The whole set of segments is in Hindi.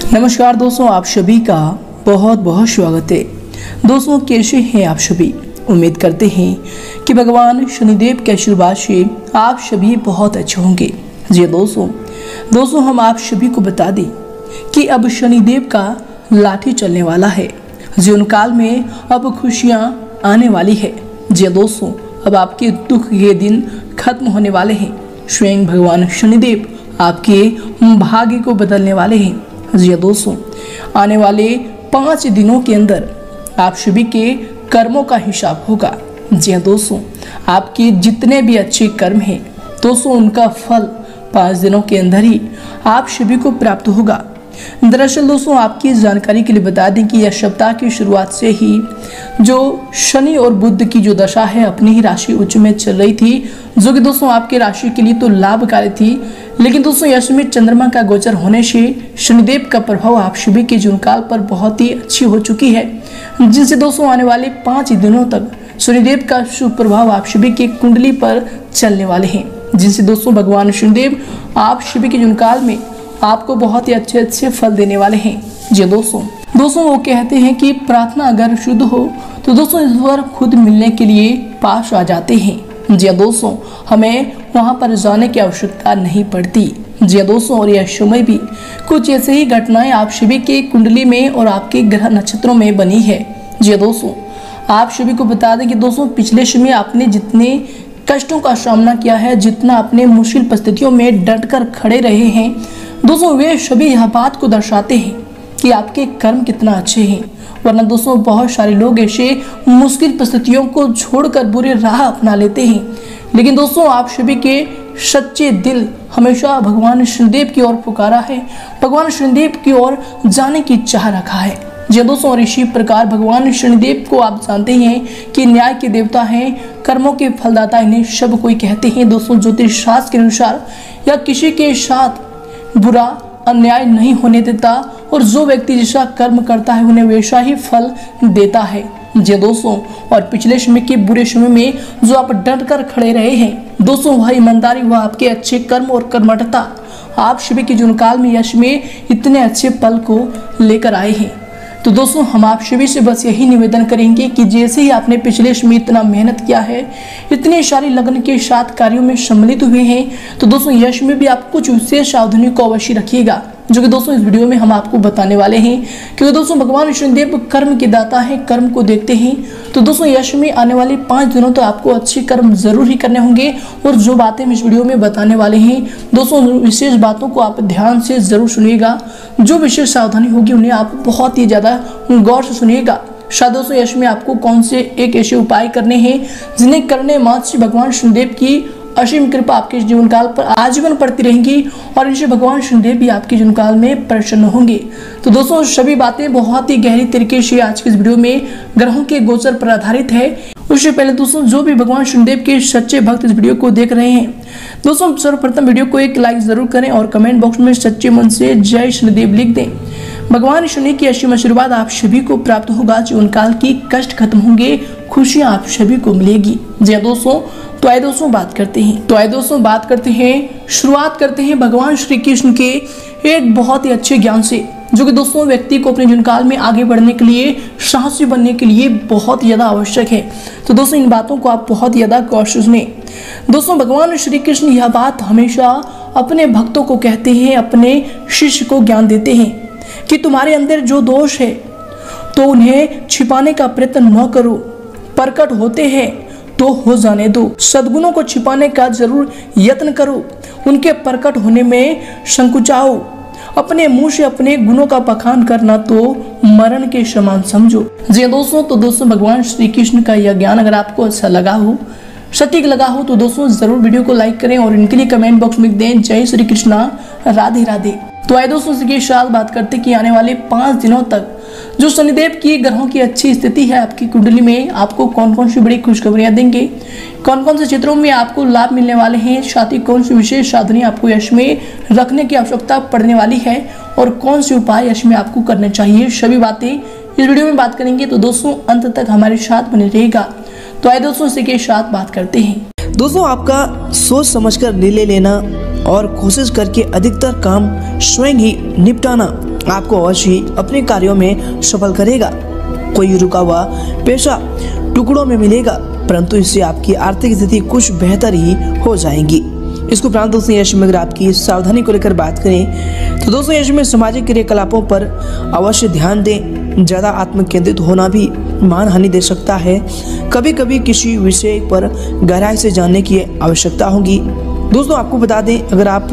नमस्कार दोस्तों, आप सभी का बहुत बहुत स्वागत है। दोस्तों, कैसे हैं आप सभी? उम्मीद करते हैं कि भगवान शनिदेव के आशीर्वाद से आप सभी बहुत अच्छे होंगे। जी दोस्तों हम आप सभी को बता दें कि अब शनिदेव का लाठी चलने वाला है। जीवन काल में अब खुशियां आने वाली है। जी दोस्तों, अब आपके दुख के दिन खत्म होने वाले हैं। स्वयं भगवान शनिदेव आपके भाग्य को बदलने वाले हैं। जी दोस्तों, आने वाले 5 दिनों के अंदर आप सभी के कर्मों का हिसाब होगा। जी दोस्तों, आपके जितने भी अच्छे कर्म हैं दोस्तों, उनका फल 5 दिनों के अंदर ही आप सभी को प्राप्त होगा। दरअसल दोस्तों, आपकी जानकारी के लिए बता दें कि यह सप्ताह की शुरुआत से ही जो शनि और बुध की जो दशा है अपनी ही राशि उच्च में चल रही थी, जो कि दोस्तों आपकी राशि के लिए तो लाभकारी थी। लेकिन दोस्तों यश में चंद्रमा का गोचर होने से शनिदेव का प्रभाव आप सभी के जीवन काल पर बहुत ही अच्छी हो चुकी है, जिनसे दोस्तों आने वाले 5 दिनों तक शनिदेव का शुभ प्रभाव आप सभी की कुंडली पर चलने वाले हैं, जिनसे दोस्तों भगवान शनिदेव आप सभी के जीवन काल में आपको बहुत ही अच्छे फल देने वाले हैं। जी दोस्तों वो कहते हैं कि प्रार्थना अगर शुद्ध हो तो दोस्तों ईश्वर खुद मिलने के लिए पास आ जाते हैं। जी दोस्तों, हमें वहां पर जाने की आवश्यकता नहीं पड़ती। जी दोस्तों, और यह समय भी कुछ ऐसे ही घटनाएं आप सभी के कुंडली में और आपके ग्रह नक्षत्रों में बनी है। जी दोस्तों, आप सभी को बता दें कि दोस्तों पिछले समय आपने जितने कष्टों का सामना किया है, जितना अपने मुश्किल परिस्थितियों में डटकर खड़े रहे हैं दोस्तों, वे सभी यह बात को दर्शाते हैं कि आपके कर्म कितना अच्छे हैं। वरना दोस्तों बहुत सारे लोग ऐसे मुश्किल परिस्थितियों को छोड़कर बुरी राह अपना लेते हैं, लेकिन दोस्तों आप सभी के सच्चे दिल हमेशा भगवान शनिदेव की ओर पुकारा है, भगवान शनिदेव की ओर जाने की चाह रखा है। जी दोस्तों, और इसी प्रकार भगवान शनिदेव को आप जानते हैं कि न्याय के देवता हैं, कर्मों के फलदाता इन्हें सब कोई कहते हैं। दोस्तों ज्योतिष शास्त्र के अनुसार या किसी के साथ बुरा अन्याय नहीं होने देता, और जो व्यक्ति जैसा कर्म करता है उन्हें वैसा ही फल देता है। जी दोस्तों, और पिछले समय के बुरे समय में जो आप डट कर खड़े रहे हैं दोस्तों, वह ईमानदारी, वह आपके अच्छे कर्म और कर्मठता आप सभी के जीवन काल में यश में इतने अच्छे पल को लेकर आए हैं। तो दोस्तों हम आप सभी से बस यही निवेदन करेंगे कि जैसे ही आपने पिछले समय इतना मेहनत किया है, इतने सारी लगन के साथ कार्यों में सम्मिलित हुए हैं, तो दोस्तों यश में भी आप कुछ विशेष सावधानी को अवश्य रखिएगा, जो कि दोस्तों इस वीडियो में हम आपको बताने वाले हैं। क्योंकि दोस्तों भगवान शनिदेव कर्म के दाता हैं, कर्म को देखते हैं। तो दोस्तों यश में आने वाले 5 दिनों तो आपको अच्छे कर्म जरूर ही करने होंगे, और जो बातें हम इस वीडियो में बताने वाले हैं दोस्तों, विशेष बातों को आप ध्यान से जरूर सुनिएगा। जो विशेष सावधानी होगी उन्हें आप बहुत ही ज्यादा गौर से सुनिएगा। शायद दोस्तों यश में आपको कौन से एक ऐसे उपाय करने हैं जिन्हें करने मात्र से भगवान शनिदेव की असीम कृपा आपके जीवन काल पर आजीवन पड़ती रहेंगी, और इनसे भगवान शनिदेव भी आपके जीवन काल में प्रसन्न होंगे। तो दोस्तों सभी बातें बहुत ही गहरी तरीके से आज के इस वीडियो में ग्रहों के गोचर पर आधारित है। उससे पहले दोस्तों जो भी भगवान शनिदेव के सच्चे भक्त इस वीडियो को देख रहे हैं दोस्तों, सर्वप्रथम वीडियो को एक लाइक जरूर करें और कमेंट बॉक्स में सच्चे मन से जय शनिदेव लिख दें। भगवान शनि की असीम आशीर्वाद आप सभी को प्राप्त होगा, जीवन काल की कष्ट खत्म होंगे, खुशियां आप सभी को मिलेगी। जी दोस्तों, तो आइए दोस्तों बात करते हैं शुरुआत करते हैं भगवान श्री कृष्ण के एक बहुत ही अच्छे ज्ञान से, जो कि दोस्तों व्यक्ति को अपने जीवन काल में आगे बढ़ने के लिए, साहसी बनने के लिए बहुत ही ज्यादा आवश्यक है। तो दोस्तों इन बातों को आप बहुत ज्यादा गौर से सुने। दोस्तों भगवान श्री कृष्ण यह बात हमेशा अपने भक्तों को कहते हैं, अपने शिष्य को ज्ञान देते हैं कि तुम्हारे अंदर जो दोष है तो उन्हें छिपाने का प्रयत्न न करो, प्रकट होते हैं तो हो जाने दो। सद्गुणों को छिपाने का जरूर यत्न करो, उनके प्रकट होने में संकुचाओ। अपने मुंह से अपने गुणों का बखान करना तो मरण के समान समझो। जी दोस्तों, तो दोस्तों भगवान श्री कृष्ण का यह ज्ञान अगर आपको अच्छा लगा हो, सटीक लगा हो, तो दोस्तों जरूर वीडियो को लाइक करें और इनके लिए कमेंट बॉक्स में लिख दें जय श्री कृष्णा, राधे राधे। तो आइए दोस्तों इसके साथ बात करते कि आने वाले 5 दिनों तक जो शनिदेव की ग्रहों की अच्छी स्थिति है आपकी कुंडली में, आपको कौन कौन सी बड़ी खुशखबरियां देंगे, कौन कौन से क्षेत्रों में आपको लाभ मिलने वाले हैं, साथ ही कौन सी विशेष सावधानी आपको यश में रखने की आवश्यकता पड़ने वाली है, और कौन से उपाय यश में आपको करने चाहिए, सभी बातें इस वीडियो में बात करेंगे। तो दोस्तों अंत तक हमारे साथ बने रहेगा। तो आइए दोस्तों इसी के साथ बात करते हैं। दोस्तों आपका सोच समझकर निर्णय लेना और कोशिश करके अधिकतर काम स्वयं ही निपटाना आपको अवश्य अपने कार्यों में सफल करेगा। कोई रुका हुआ पैसा टुकड़ों में मिलेगा, परंतु इससे आपकी आर्थिक स्थिति कुछ बेहतर ही हो जाएगी। इसको उपरांत दोस्तों यश में अगर आपकी सावधानी को लेकर बात करें तो दोस्तों यश में सामाजिक क्रियाकलापों पर अवश्य ध्यान दें। ज़्यादा आत्म केंद्रित होना भी मान हानि दे सकता है। कभी कभी किसी विषय पर गहराई से जानने की आवश्यकता होगी। दोस्तों आपको बता दें, अगर आप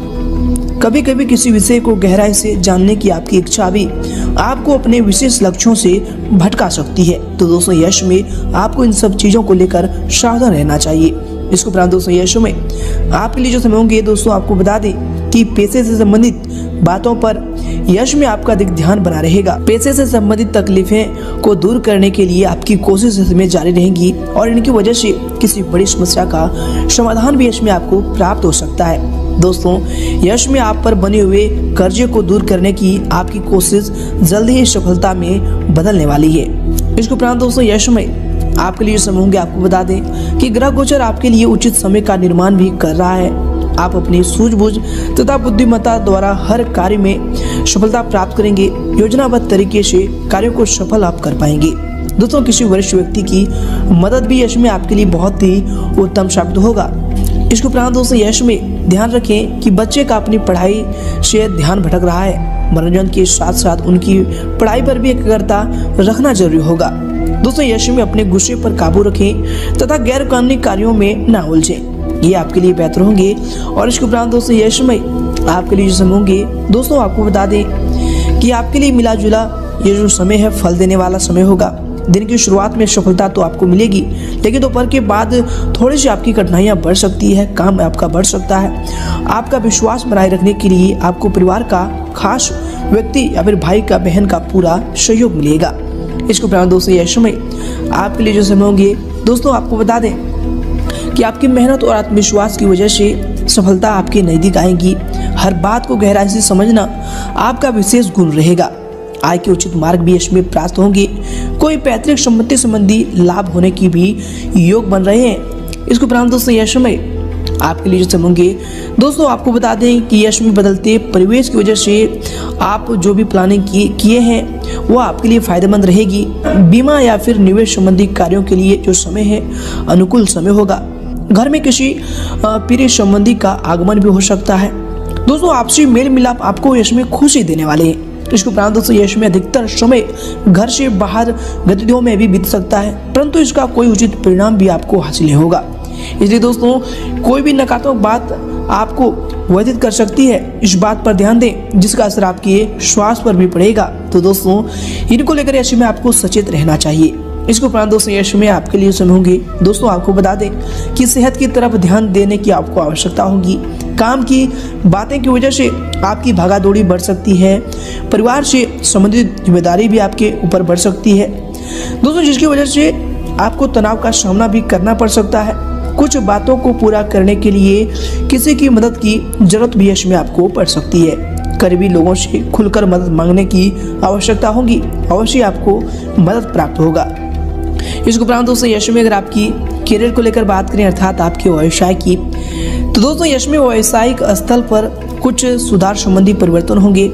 कभी कभी किसी विषय को गहराई से जानने की आपकी इच्छा भी आपको अपने विशेष लक्ष्यों से भटका सकती है। तो दोस्तों यश में आपको इन सब चीज़ों को लेकर सावधान रहना चाहिए। इसको उपरांत दोस्तों यश में आपके लिए जो समय होंगे, दोस्तों आपको बता दें कि पैसे से संबंधित बातों पर यश में आपका अधिक ध्यान बना रहेगा। पैसे से संबंधित तकलीफें को दूर करने के लिए आपकी कोशिश इसमें जारी रहेगी और इनकी वजह से किसी बड़ी समस्या का समाधान भी यश में आपको प्राप्त हो सकता है। दोस्तों यश में आप पर बने हुए कर्जे को दूर करने की आपकी कोशिश जल्द ही सफलता में बदलने वाली है। इसके उपरांत दोस्तों यश में आपके लिए समय होंगे, आपको बता दें कि ग्रह गोचर आपके लिए उचित समय का निर्माण भी कर रहा है। आप अपनी सूझबूझ तथा बुद्धिमत्ता द्वारा हर कार्य में सफलता प्राप्त करेंगे। योजनाबद्ध तरीके से कार्यों को सफल आप कर पाएंगे। दोस्तों किसी वरिष्ठ व्यक्ति की मदद भी यश में आपके लिए बहुत ही उत्तम साबित होगा। इसके उपरांत दोस्तों यश में ध्यान रखें कि बच्चे का अपनी पढ़ाई से ध्यान भटक रहा है। मनोरंजन के साथ साथ उनकी पढ़ाई पर भी एकाग्रता रखना जरूरी होगा। दोस्तों यश में अपने गुस्से पर काबू रखें तथा गैर कानूनी कार्यों में न उलझें, ये आपके लिए बेहतर होंगे। और इसके उपरांत दोस्तों यश में आपके लिए जो समय होंगे, दोस्तों आपको बता दें कि आपके लिए मिला जुला ये जो समय है फल देने वाला समय होगा। दिन की शुरुआत में सफलता तो आपको मिलेगी, लेकिन दोपहर के बाद थोड़ी सी आपकी कठिनाइयां बढ़ सकती है, काम आपका बढ़ सकता है। आपका विश्वास बनाए रखने के लिए आपको परिवार का खास व्यक्ति या फिर भाई का बहन का पूरा सहयोग मिलेगा। इसके उपरांत दोस्तों यश में आपके लिए जो समय होंगे, दोस्तों आपको बता दें कि आपकी मेहनत और आत्मविश्वास की वजह से सफलता आपके नज़दीक आएगी। हर बात को गहराई से समझना आपका विशेष गुण रहेगा। आय के उचित मार्ग भी इसमें प्राप्त होंगे। कोई पैतृक संपत्ति संबंधी लाभ होने की भी योग बन रहे हैं। इसके उपरांत दोस्तों यश में आपके लिए जो समय होंगे, दोस्तों आपको बता दें कि यश में बदलते परिवेश की वजह से आप जो भी प्लानिंग किए हैं वो आपके लिए फायदेमंद रहेगी। बीमा या फिर निवेश संबंधी कार्यों के लिए जो समय है अनुकूल समय होगा। घर में किसी प्रिय संबंधी का आगमन भी हो सकता है। दोस्तों आपसी मेल मिलाप आपको यश में खुशी देने वाले हैं। इसके उपरांत दोस्तों यश में अधिकतर समय घर से बाहर गतिविधियों में भी बीत सकता है, परंतु इसका कोई उचित परिणाम भी आपको हासिल नहीं होगा। इसलिए दोस्तों कोई भी नकारात्मक बात आपको व्यथित कर सकती है, इस बात पर ध्यान दें जिसका असर आपके स्वास्थ्य पर भी पड़ेगा। तो दोस्तों इनको लेकर यश में आपको सचेत रहना चाहिए। इसके उपरांत दोस्तों यश में आपके लिए समय होंगे, दोस्तों आपको बता दें कि सेहत की तरफ ध्यान देने की आपको आवश्यकता होगी। काम की बातें की वजह से आपकी भागादौड़ी बढ़ सकती है। परिवार से संबंधित जिम्मेदारी भी आपके ऊपर बढ़ सकती है, दोस्तों जिसकी वजह से आपको तनाव का सामना भी करना पड़ सकता है। कुछ बातों को पूरा करने के लिए किसी की मदद की जरूरत भी यश में आपको पड़ सकती है। करीबी लोगों से खुलकर मदद मांगने की आवश्यकता होगी, अवश्य आपको मदद प्राप्त होगा। इसके उपरांत दोस्तों यश में अगर आपकी करियर को लेकर बात करें, अर्थात आपके व्यवसाय की, तो दोस्तों यश में व्यावसायिक स्थल पर कुछ सुधार संबंधी परिवर्तन होंगे।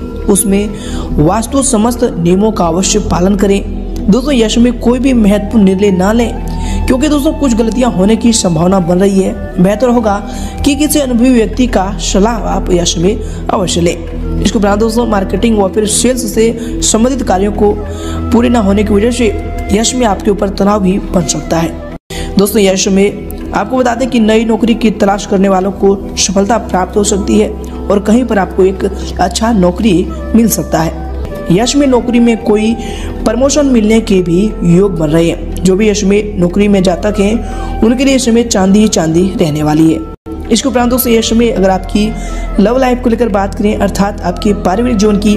उसमें वास्तु समस्त नियमों का अवश्य पालन करें। दोस्तों यश में कोई भी महत्वपूर्ण निर्णय ना लें, क्योंकि दोस्तों कुछ गलतियां होने की संभावना बन रही है। बेहतर होगा कि किसी अनुभवी व्यक्ति का सलाह आप यश में अवश्य लें। इसके उपरांत दोस्तों मार्केटिंग व फिर सेल्स से संबंधित कार्यों को पूरे न होने की वजह से यश में आपके ऊपर तनाव भी बन सकता है। दोस्तों यश में आपको बता दें कि नई नौकरी की तलाश करने वालों को सफलता प्राप्त हो सकती है और कहीं पर आपको एक अच्छा नौकरी मिल सकता है। यश में नौकरी में कोई प्रमोशन मिलने के भी योग बन रहे हैं। जो भी यश में नौकरी में जातक हैं उनके लिए समय चांदी ही चांदी रहने वाली है। इसके उपरांत दोस्तों यश में अगर आपकी लव लाइफ को लेकर बात करें, अर्थात आपके पारिवारिक जीवन की,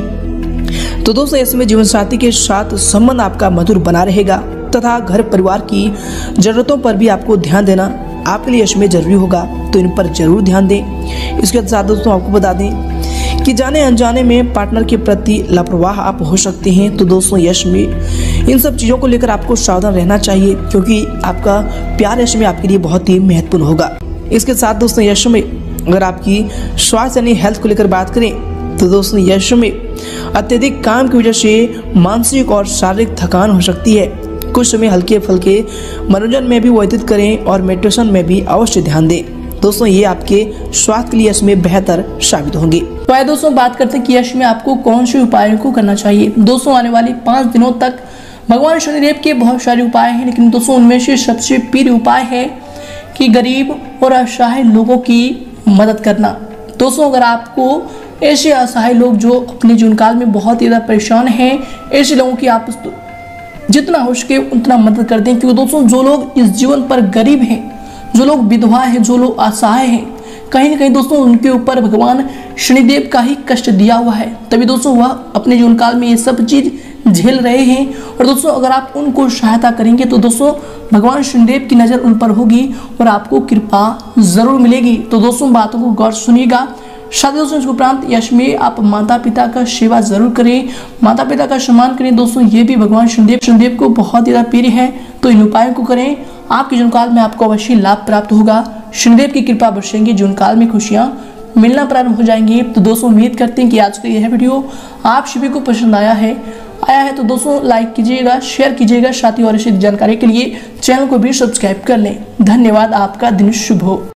तो दोस्तों यश में जीवन साथी के साथ संबंध आपका मधुर बना रहेगा तथा घर परिवार की जरूरतों पर भी आपको ध्यान देना आपके लिए यश में जरूरी होगा, तो इन पर जरूर ध्यान दें। इसके साथ दोस्तों आपको बता दें कि जाने अनजाने में पार्टनर के प्रति लापरवाह आप हो सकते हैं। तो दोस्तों यश में इन सब चीज़ों को लेकर आपको सावधान रहना चाहिए, क्योंकि आपका प्यार यश में आपके लिए बहुत ही महत्वपूर्ण होगा। इसके साथ दोस्तों यश में अगर आपकी स्वास्थ्य यानी हेल्थ को लेकर बात करें, तो दोस्तों यश में अत्यधिक काम की वजह से मानसिक और शारीरिक थकान हो सकती है। कुछ समय हल्के फुल्के मनोरंजन में भी व्यतीत करें और मेडिटेशन में भी अवश्य ध्यान दें। दोस्तों ये आपके स्वास्थ्य के लिए यश में बेहतर साबित होंगे। तो आइए दोस्तों बात करते हैं कि यश में आपको कौन से उपायों को करना चाहिए। दोस्तों आने वाली 5 दिनों तक भगवान शनिदेव के बहुत सारे उपाय हैं, लेकिन दोस्तों उनमें से सबसे प्रिय उपाय है कि गरीब और असहाय लोगों की मदद करना। दोस्तों अगर आपको ऐसे असहाय लोग जो अपने जीवन काल में बहुत ही ज़्यादा परेशान हैं, ऐसे लोगों की आप जितना हो सके उतना मदद कर दें, क्योंकि दोस्तों जो लोग इस जीवन पर गरीब हैं, जो लोग विधवा हैं, जो लोग असहाय हैं, कहीं ना कहीं दोस्तों उनके ऊपर भगवान शनिदेव का ही कष्ट दिया हुआ है, तभी दोस्तों वह अपने जीवन काल में ये सब चीज़ झेल रहे हैं। और दोस्तों अगर आप उनको सहायता करेंगे तो दोस्तों भगवान शनिदेव की नज़र उन पर होगी और आपको कृपा जरूर मिलेगी। तो दोस्तों बातों को गौर सुनिएगा। साथ ही दोस्तों इसके उपरांत यश में आप माता पिता का सेवा जरूर करें, माता पिता का सम्मान करें। दोस्तों ये भी भगवान शनिदेव को बहुत ज़्यादा प्रिय है, तो इन उपायों को करें। आपके जीवन काल में आपको अवश्य लाभ प्राप्त होगा। शनिदेव की कृपा बरसेंगे, जीवन काल में खुशियाँ मिलना प्रारंभ हो जाएंगी। तो दोस्तों उम्मीद करते हैं कि आज का यह वीडियो आप सभी को पसंद आया है तो दोस्तों लाइक कीजिएगा, शेयर कीजिएगा। साथ ही और इसी जानकारी के लिए चैनल को भी सब्सक्राइब कर लें। धन्यवाद। आपका दिन शुभ हो।